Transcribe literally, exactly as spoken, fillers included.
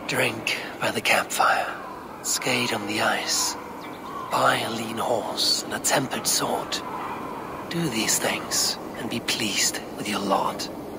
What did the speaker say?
Drink by the campfire, skate on the ice, buy a lean horse and a tempered sword. Do these things and be pleased with your lot.